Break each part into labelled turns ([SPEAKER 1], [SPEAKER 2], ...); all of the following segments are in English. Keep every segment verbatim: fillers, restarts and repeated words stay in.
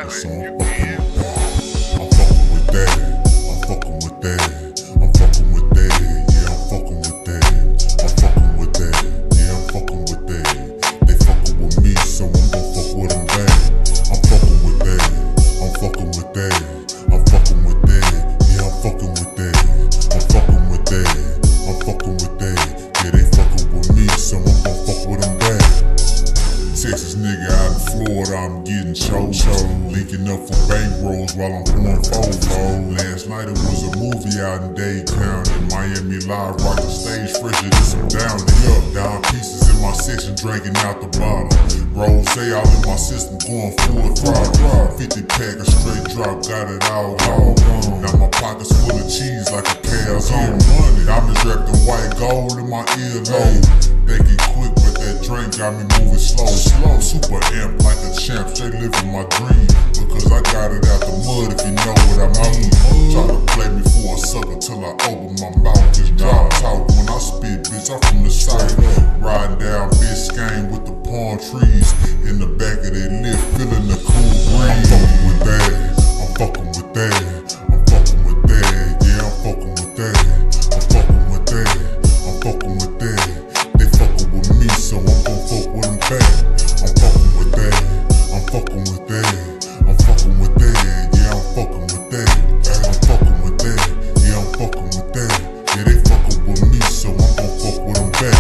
[SPEAKER 1] So I'm fucking with that. I'm fucking with that. I'm fucking with that. Yeah, I'm fucking with that. I'm fucking with that. Yeah, I'm fucking with that. They fucking with me, so I'm gon' fuck with them back. I'm fucking with that. I'm fucking with that. I'm fucking with that. Yeah, I'm fucking with that. I'm fucking with that. I'm fucking with that. Yeah, they fucking with me, so I'm gon' fuck with them back. Texas nigga out in Florida, I'm getting cho-cho. Linking up for bankrolls while I'm pouring fofo. Last night it was a movie out in Dade County. Miami live, rockin' stage fresher than some Downey. Up, down pieces in my section, drinking out the bottle. Rose all in my system, going full throttle. fifty pack of straight drop, got it all gone. Now my pockets full of cheese like a calzone. Diamonds wrapped in white gold in my earlobe. Thinking quick, but that drink got me moving slow. Slow, super amp like a champ, straight living my dream. Because I got it out the mud, if you know what I mean. Try to play me for a sucker till I open my mouth. Just drop talk when I spit, bitch, I'm from the south. Riding down Biscayne with the palm trees. In the back of their lift, feeling the cool breeze. I'm fucking with that, I'm fucking with that. I'm fucking with that, yeah, I'm fucking with that. I'm fucking with that, I'm fucking with that. They fucking with me, so I'm gon' fuck with them back. I'm fucking with that, I'm fucking with that. I'm fucking with that, yeah, I'm fucking with that. I'm fucking with that, yeah, I'm fucking with that. Yeah, they fucking with me, so I'm gon' fuck with them back.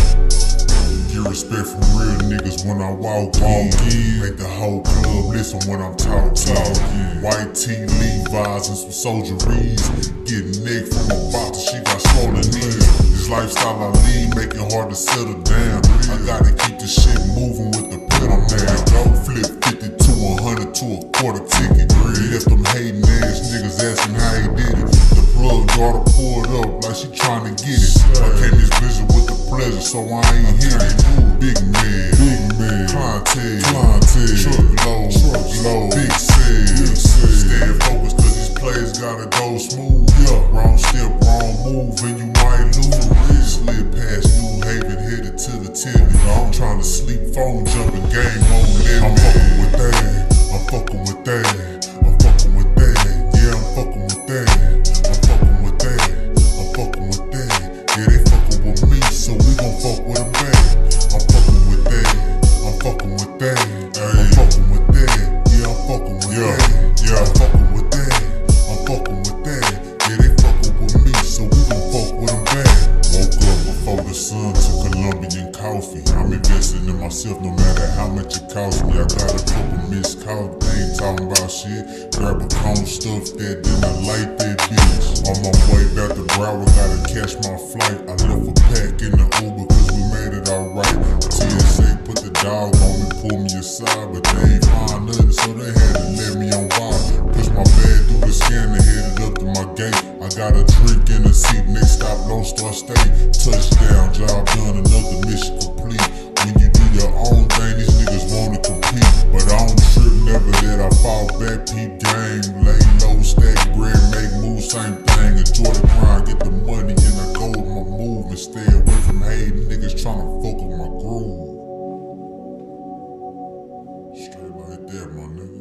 [SPEAKER 1] Get respect from real niggas when I walk in. Make the whole club listen when I'm talking. White tee, Levi's, and some soldieries. Getting neck from a boxer, she got swollen knees. This lifestyle I lead, make it hard to settle down. I gotta keep this shit moving with the pedal down. Flip fifty to a hundred to a quarter ticket. Left them hating ass niggas asking how he did it. The plug daughter pulled up like she tryna get it. I came this vision with the pleasure, so I ain't hit it. Big man, big man, clientele, clientele, truck load, truck load, big sales. Staying focused cause these plays gotta go smooth. Yeah, wrong step, wrong move, and you might lose. Slid past New Haven, headed to the Tilly. I'm trying to sleep, phone jumping, game on living. I'm fucking with that, I'm fucking with that, I'm fucking with that, yeah, I'm fucking with that, I'm fucking with that, I'm fucking with that, yeah, they fucking with me, so we gon' fuck with them back. I'm fucking with that, I'm fucking with that, I'm fucking with that, yeah, I'm fucking with that, yeah, I'm fucking with that, I'm fucking with that, yeah, they fucking with me, so we gon' fuck with them back. Woke up before the sun to Colombian coffee. I'm investing in myself no matter how much it costs me. I got a couple missed calls, they ain't talking about shit. Grab a cone, stuff that, then I light that bitch. On my way back to Broward, gotta catch my flight. I left a pack in the Uber cause we made it alright. T S A put the dog on me, pulled me aside, but they ain't find nothing, so they had to let me on by. Push my bag through the scanner, headed up to my gate. I got a drink in the seat, next stop, Lone Star State. Touchdown, job done, another mission complete. When you do your own thing, these niggas wanna compete. But I don't trip, never let I fall back, peep game. Lay low, stack bread, make moves, same thing. Enjoy the grind, get the money, and I go with my move. And stay away from hating niggas tryna fuck with my groove. Straight like that, my nigga.